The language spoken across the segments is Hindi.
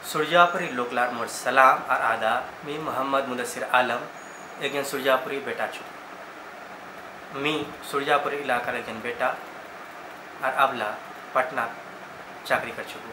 सुरजापुरी लोकलार मोर सलाम और आदाब। मी मोहम्मद मुदस्सिर आलम एक जन सुरजापुरी बेटा छु। मी सुरजापुरी इलाकार एक जन बेटा और अबला पटना चाकरी कर चुकू।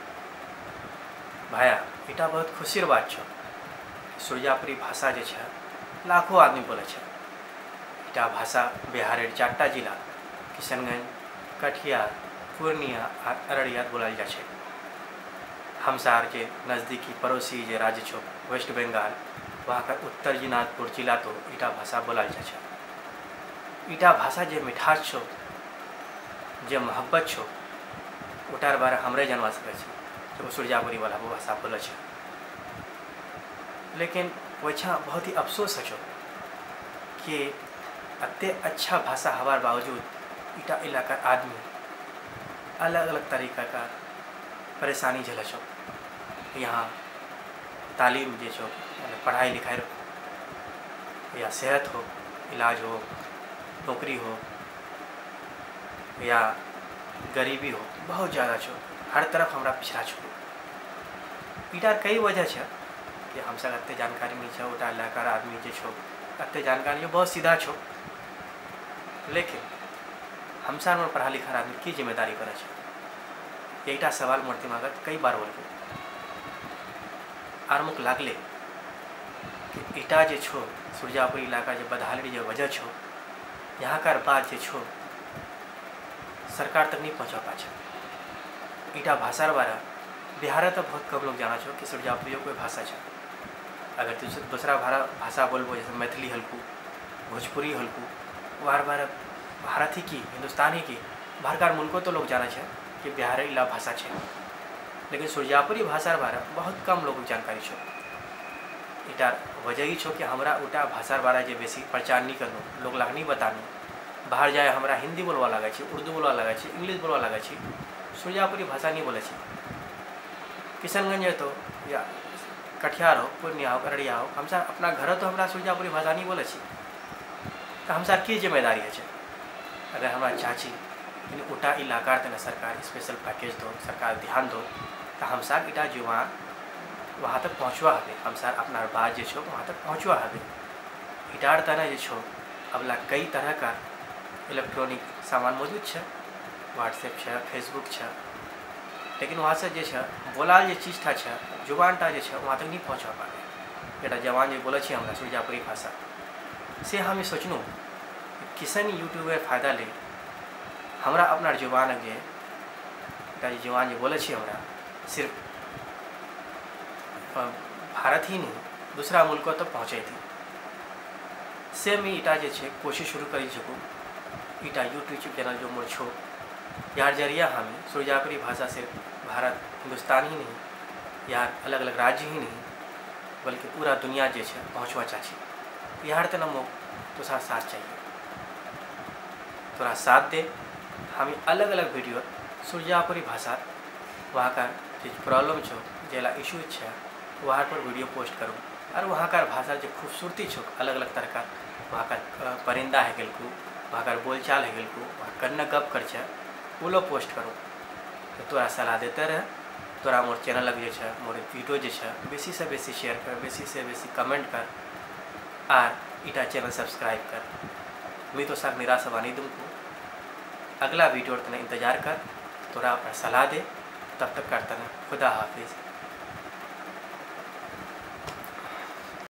भाया इटा बहुत खुशीर बात छो। सुरजापुरी भाषा जे छे लाखों आदमी बोले छे। इटा भाषा बिहार 4टा जिला किशनगंज, कटिहार, पूर्णिया और अररिया बोलल जा छे। हमसार के नज़दीकी पड़ोसी जे राज्य छो वेस्ट बंगाल, वहाँ का उत्तर दिनाजपुर जिला तो इटा भाषा बोलल जा छे। इटा भाषा जे मिठास छो, जे मोहब्बत छो, उटार बारे हमरे जानवा सके छे जो सुरजापुरी वाला वो भाषा बोले छे। लेकिन वैछा बहुत ही अफसोस छो कि अत्ते अच्छा भाषा हवार बावजूद इटा इलाका आदमी अलग अलग तरीका का परेशानी झेले छो। यहाँ तालीम जे छो पढ़ाई लिखाई या सेहत हो, इलाज हो, नौकरी हो या गरीबी हो, बहुत ज़्यादा छो। हर तरफ हमरा पिछड़ा छो। इटार कई वजह छे कि हम सब अत्ते जानकारी नहीं छे। उटा इलाकार आदमी जे छो अत्ते जानकारी बहुत सीधा छो। लेकिन हम सब में पढ़ा लिखा आदमी की जिम्मेदारी करे छे। यहीटा सवाल मोर दिमागत कई बार बोल आर मुक लागले कि इटा जे छो सुरजापुरी इलाका जे बदहाली जे वजह छो, यहाँ कार बात जे छो सरकार तक नहीं पहुँचा पाछे। इटा भाषार बारा बिहार तो बहुत कम लोग जाना छो कि सुरजापुरी कोई भाषा छे। अगर दूसरा भाषा बोलबो जैसे मैथिली हल्कू, भोजपुरी हल्कू, वार बार भारत ही की, हिंदुस्तान ही की, बाहरकार मुल्कों तो लोग जाना छे कि बिहार इला भाषा छे। लेकिन सुरजापुरी भाषार बारे बहुत कम लोग जानकारी छो। इटार वजह ही छो कि हमरा उटा भाषार बारे जे बेसी प्रचार नहीं करनो, लोग लाग नहीं बतानो। बाहर जाए हमरा हिंदी बोलवा लगे छे, उर्दू बोलवा लगे छे, इंग्लिश बोलवा लगे छे, सुरजापुरी भाषा नहीं बोले छे। किशनगंज तो या कटिहार हो, पूर्णिया हो, अररिया हो, हम सब अपना घर तो हमरा सुरजापुरी भाषा नहीं बोले छे। तो हम सब की जिम्मेदारी है छे। अगर हमारा चाची उटा इलाका तना सरकार स्पेशल पैकेज दो, सरकार ध्यान दो, तो हम सब इटा जुवान वहाँ तक पहुँचवा हबे। हम सब अपना बात जे छो वहाँ तक पहुँचवा हबे। इटार तना जे छो अबला कई तरह का इलेक्ट्रॉनिक सामान मौजूद छे, व्हाट्सएप छे, फेसबुक छे। लेकिन वहाँ से जे छे बोलाल जे चीज था छे, जुबानटा जे छे वहाँ तक नहीं पहुँचा पाए। एटा जवान जे बोले छे हमरा सुरजापुरी भाषा से हम सोचनू किसन यूट्यूबर फायदा ले हमरा अपना जुबान जे जवान जे बोले छे हमरा सिर्फ भारत ही नहीं दूसरा मुल्क तक पहुँचे थी। से मैं इटा जे छे कोशिश शुरू करी सकूँ। इटा यूट्यूब चैनल जो मोर छो यार जरिया हमें सुरजापुरी भाषा सिर्फ भारत हिंदुस्तान ही नहीं, यार अलग अलग राज्य ही नहीं बल्कि पूरा दुनिया जे छे पहुँचवा चाची। यार तना मोक तो साथ चाहिए, थोड़ा साथ दे। हमें अलग अलग वीडियो सुरजापुरी भाषा वहाँ का जो प्रॉब्लम छो, जेला इशू छे वहाँ पर वीडियो पोस्ट करूँ। और वहाँ का भाषा जो खूबसूरती छो अलग अलग तरह का, वहाँ का परिंदा है गेलकू, वहाँ का बोलचाल है गेलकू, वहाँ कन्न गप कर छे वो लोग पोस्ट करूँ। तो तोरा सलाह देते रहे। तोरा मोर चैनल लग जे मोर वीडियो जे बेसी से बेसी शेयर कर, बेसी से बेसी कमेंट कर और इटा चैनल सब्सक्राइब कर। मैं तो साथ निराश बनी तुमको अगला वीडियो तने इंतजार कर। तोरा अपना सलाह दे। तब तक करता ना खुदा हाफिज़।